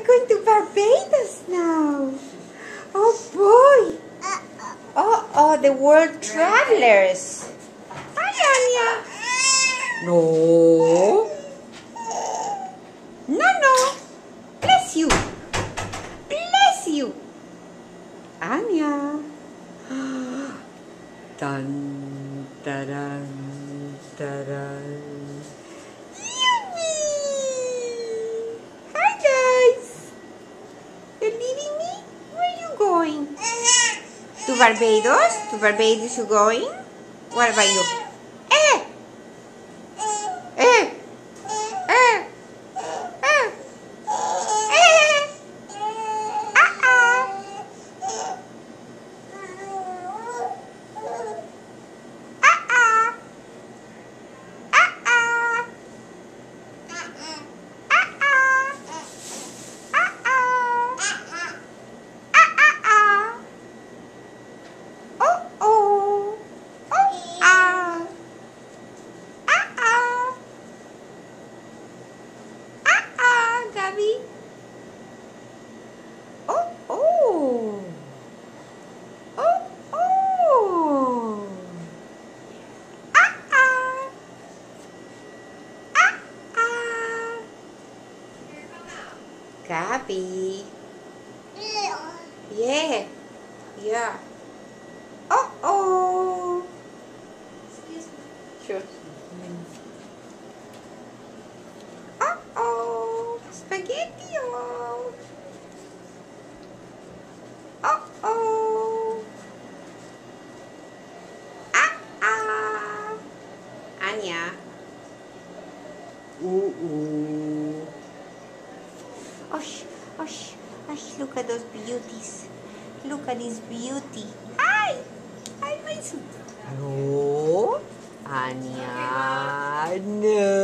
We're going to Barbados now. Oh boy. Oh, the world travelers. Hi, Anya. No. No. Bless you. Bless you. Anya. Dun, da-dun, da-dun. Hi, guys. You're leaving me? Where are you going? To Barbados? To Barbados you going? What about you? Eh! Eh! Eh! Eh! Eh! Ah-ah! Ah-ah! Ah-ah! Gabi. Gabi. Yeah. Yeah. Excuse me. Sure. Spaghetti. Anya. Look at those beauties. Look at this beauty. Hi, my sweet. No, Anya, no.